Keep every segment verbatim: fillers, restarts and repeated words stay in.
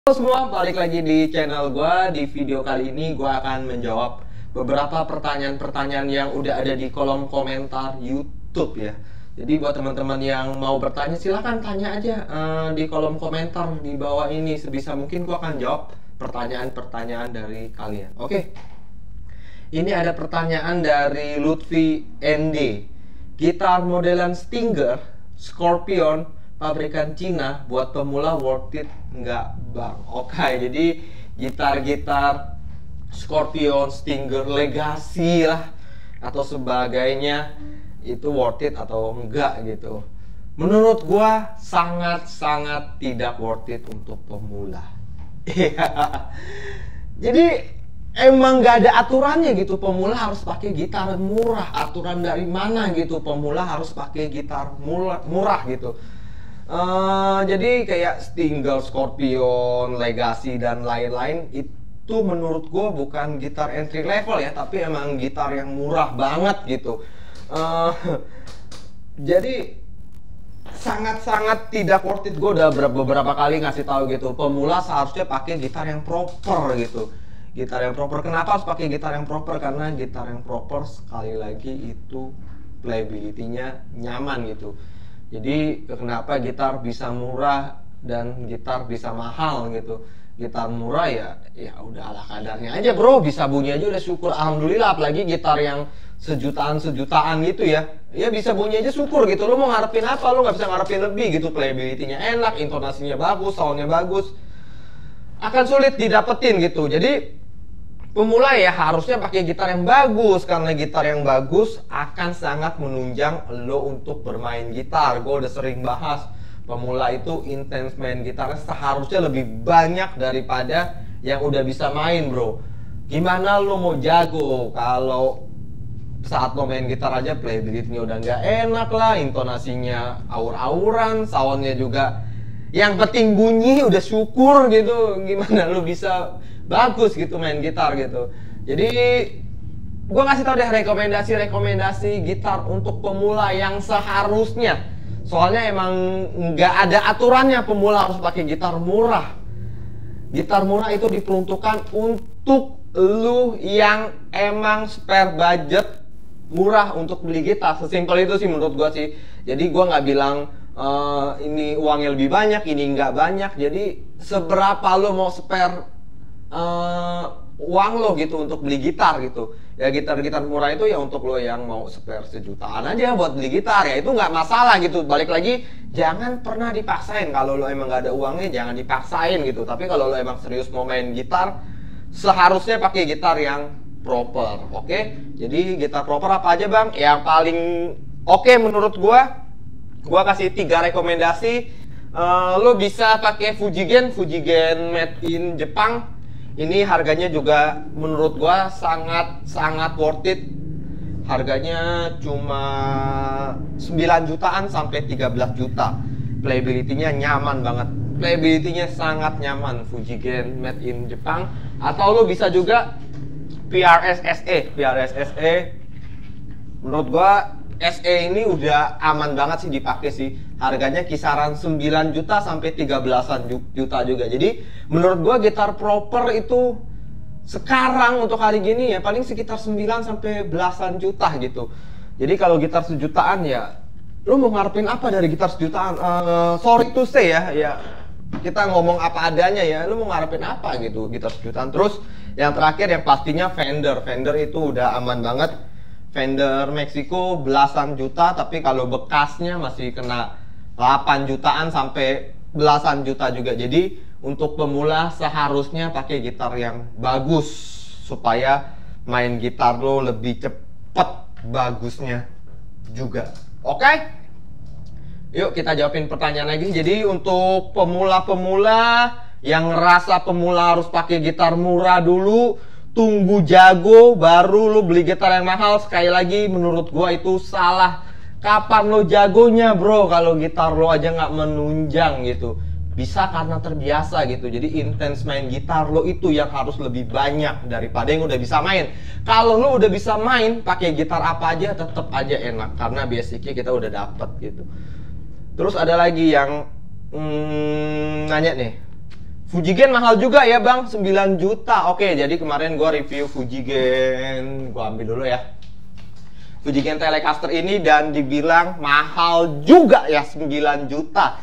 Halo semua, balik lagi di channel gue. Di video kali ini gue akan menjawab beberapa pertanyaan-pertanyaan yang udah ada di kolom komentar YouTube ya. Jadi buat teman-teman yang mau bertanya silahkan tanya aja uh, di kolom komentar di bawah ini. Sebisa mungkin gue akan jawab pertanyaan-pertanyaan dari kalian. Oke, ini ada pertanyaan dari Lutfi N D. Gitar modelan Stinger Scorpion pabrikan Cina buat pemula worth it nggak bang? Oke, jadi gitar-gitar Scorpion, Stinger, Legacy lah atau sebagainya itu worth it atau enggak gitu? Menurut gua sangat-sangat tidak worth it untuk pemula. Jadi emang nggak ada aturannya gitu, pemula harus pakai gitar murah. Aturan dari mana gitu pemula harus pakai gitar murah, murah gitu. Uh, jadi kayak Stinger, Scorpion, Legacy dan lain-lain itu menurut gue bukan gitar entry level ya, tapi emang gitar yang murah banget gitu. Uh, jadi sangat-sangat tidak worth it. Gue udah beberapa kali ngasih tahu gitu, pemula seharusnya pakai gitar yang proper gitu. Gitar yang proper. Kenapa harus pakai gitar yang proper? Karena gitar yang proper sekali lagi itu playability-nya nyaman gitu. Jadi kenapa gitar bisa murah dan gitar bisa mahal gitu? Gitar murah ya, ya udah ala kadarnya aja bro. Bisa bunyi aja udah syukur, alhamdulillah. Apalagi gitar yang sejutaan sejutaan gitu ya, ya bisa bunyi aja syukur gitu. Lo mau ngarepin apa? Lo nggak bisa ngarepin lebih gitu. Playability-nya enak, intonasinya bagus, soundnya bagus. Akan sulit didapetin gitu. Jadi pemula ya harusnya pakai gitar yang bagus, karena gitar yang bagus akan sangat menunjang lo untuk bermain gitar. Gue udah sering bahas, pemula itu intens main gitarnya seharusnya lebih banyak daripada yang udah bisa main bro. Gimana lo mau jago kalau saat lo main gitar aja playability-nya udah nggak enak lah, intonasinya aur-auran, soundnya juga yang penting bunyi udah syukur gitu. Gimana lo bisa bagus gitu main gitar gitu. Jadi gue ngasih tau deh rekomendasi-rekomendasi gitar untuk pemula yang seharusnya. Soalnya emang nggak ada aturannya pemula harus pakai gitar murah. Gitar murah itu diperuntukkan untuk lu yang emang spare budget murah untuk beli gitar. Sesimpel itu sih menurut gue sih. Jadi gue nggak bilang uh, ini uangnya lebih banyak, ini nggak banyak. Jadi seberapa lu mau spare Uh, uang lo gitu untuk beli gitar gitu ya. Gitar-gitar murah itu ya untuk lo yang mau spare sejutaan aja buat beli gitar ya, itu nggak masalah gitu. Balik lagi, jangan pernah dipaksain. Kalau lo emang nggak ada uangnya jangan dipaksain gitu. Tapi kalau lo emang serius mau main gitar, seharusnya pakai gitar yang proper. Oke, okay? Jadi gitar proper apa aja bang? Yang paling oke okay menurut gua, gua kasih tiga rekomendasi. Uh, lo bisa pakai Fujigen, Fujigen made in Jepang. Ini harganya juga menurut gua sangat sangat worth it. Harganya cuma sembilan jutaan sampai tiga belas juta. Playability-nya nyaman banget. Playability-nya sangat nyaman. Fujigen made in Jepang. Atau lo bisa juga P R S S E. P R S S E menurut gua S E ini udah aman banget sih dipakai sih. Harganya kisaran sembilan juta sampai tiga belasan juta juga. Jadi menurut gua gitar proper itu sekarang untuk hari gini ya paling sekitar sembilan sampai belasan juta gitu. Jadi kalau gitar sejutaan ya lu mau ngarepin apa dari gitar sejutaan? Uh, sorry to say ya, ya kita ngomong apa adanya ya. Lu mau ngarepin apa gitu gitar sejutaan. Terus yang terakhir yang pastinya Fender. Fender itu udah aman banget. Fender Meksiko belasan juta, tapi kalau bekasnya masih kena delapan jutaan sampai belasan juta juga. Jadi untuk pemula seharusnya pakai gitar yang bagus supaya main gitar lo lebih cepet bagusnya juga. Oke? Okay? Yuk kita jawabin pertanyaan lagi. Jadi untuk pemula-pemula yang ngerasa pemula harus pakai gitar murah dulu, tunggu jago baru lo beli gitar yang mahal. Sekali lagi menurut gua itu salah. Kapan lo jagonya bro kalau gitar lo aja nggak menunjang gitu? Bisa karena terbiasa gitu. Jadi intens main gitar lo itu yang harus lebih banyak daripada yang udah bisa main. Kalau lo udah bisa main pakai gitar apa aja tetap aja enak karena basicnya kita udah dapet gitu. Terus ada lagi yang hmm, nanya nih, Fujigen mahal juga ya bang, sembilan juta. Oke, jadi kemarin gua review Fujigen, gua ambil dulu ya. Fujigen Telecaster ini dan dibilang mahal juga ya, sembilan juta.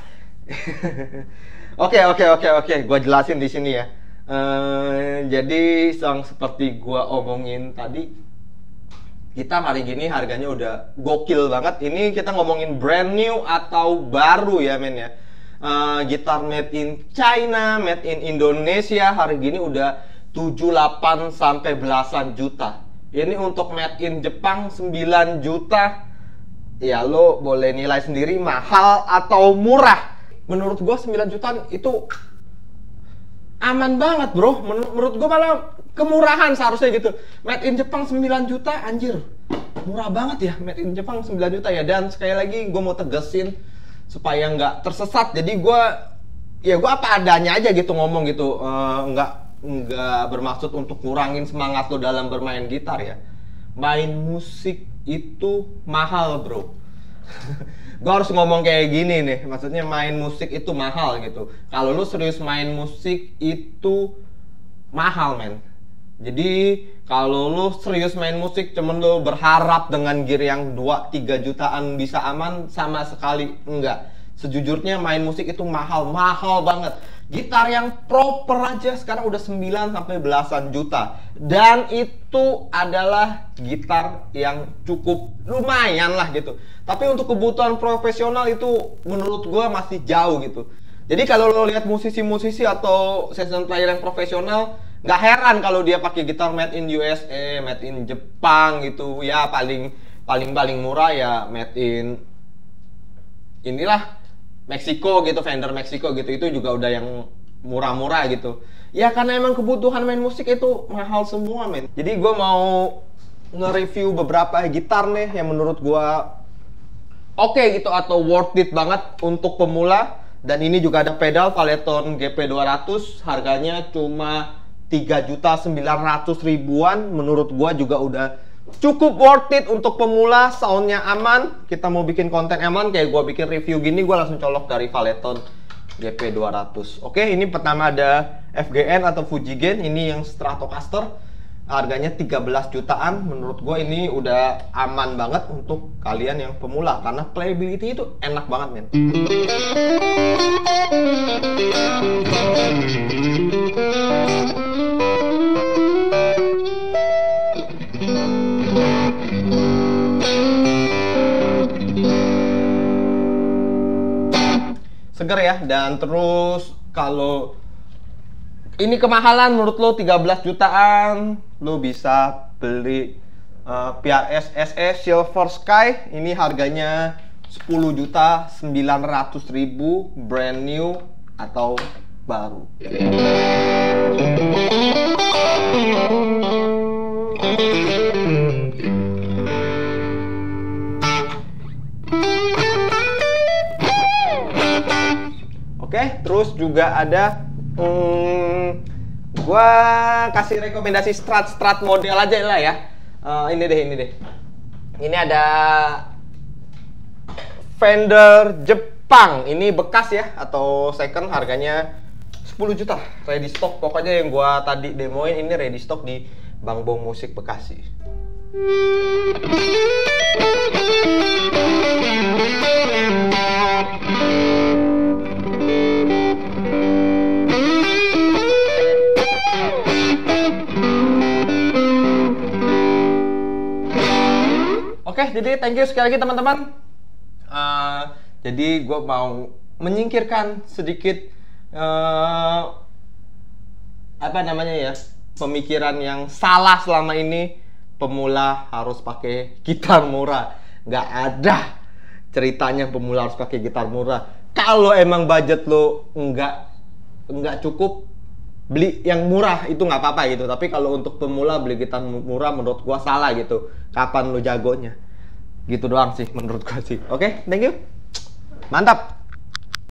Oke, oke, oke, oke, gua jelasin di sini ya. Uh, jadi yang seperti gua omongin tadi, kita hari gini harganya udah gokil banget. Ini kita ngomongin brand new atau baru ya men ya. Uh, gitar made in China, made in Indonesia, hari gini udah tujuh, delapan sampai belasan juta. Ini untuk made in Jepang sembilan juta. Ya lo boleh nilai sendiri mahal atau murah. Menurut gua sembilan jutaan itu aman banget bro. Menur menurut gua malah kemurahan seharusnya gitu. Made in Jepang sembilan juta, anjir murah banget ya. Made in Jepang sembilan juta ya. Dan sekali lagi gue mau tegesin supaya nggak tersesat. Jadi gue ya gue apa adanya aja gitu ngomong gitu. uh, nggak nggak bermaksud untuk kurangin semangat lo dalam bermain gitar ya. Main musik itu mahal bro. Gue harus ngomong kayak gini nih, maksudnya main musik itu mahal gitu. Kalau lo serius main musik itu mahal men. Jadi kalau lo serius main musik cuman lo berharap dengan gear yang dua tiga jutaan bisa aman, sama sekali enggak. Sejujurnya main musik itu mahal, mahal banget. Gitar yang proper aja sekarang udah sembilan sampai belasan juta. Dan itu adalah gitar yang cukup lumayan lah gitu. Tapi untuk kebutuhan profesional itu menurut gue masih jauh gitu. Jadi kalau lo lihat musisi-musisi atau session player yang profesional, nggak heran kalau dia pakai gitar made in U S A, made in Jepang gitu. Ya paling paling paling murah ya made in inilah Meksiko gitu, Fender Meksiko gitu. Itu juga udah yang murah-murah gitu. Ya karena emang kebutuhan main musik itu mahal semua men. Jadi gue mau nge-review beberapa gitar nih yang menurut gue oke okay gitu atau worth it banget untuk pemula. Dan ini juga ada pedal Valeton G P dua ratus, harganya cuma tiga juta sembilan ratus ribuan. Menurut gua juga udah cukup worth it untuk pemula. Soundnya aman. Kita mau bikin konten aman, kayak gua bikin review gini, gua langsung colok dari Valeton G P dua ratus. Oke, ini pertama ada F G N atau Fujigen. Ini yang Stratocaster, harganya tiga belas jutaan. Menurut gua ini udah aman banget untuk kalian yang pemula, karena playability itu enak banget men. Seger ya. Dan terus kalau ini kemahalan menurut lo tiga belas jutaan, lo bisa beli uh, P R S S E Silver Sky. Ini harganya sepuluh juta sembilan ratus ribu, brand new atau baru. Oke, terus juga ada Hmm, gua kasih rekomendasi strat-strat model aja lah ya. Uh, ini deh, ini deh. Ini ada Fender Jepang. Ini bekas ya atau second, harganya sepuluh juta. Ready stock. Pokoknya yang gua tadi demoin ini ready stock di Bang Bong Musik Bekasi. Oke, jadi thank you sekali lagi teman-teman. Uh, jadi gue mau menyingkirkan sedikit uh, apa namanya ya, pemikiran yang salah selama ini. Pemula harus pakai gitar murah. Nggak ada ceritanya pemula harus pakai gitar murah. Kalau emang budget lo nggak nggak cukup, beli yang murah itu nggak apa-apa gitu. Tapi kalau untuk pemula beli gitar murah menurut gue salah gitu. Kapan lo jagonya? Gitu doang sih menurut gue sih. Oke, thank you. Mantap.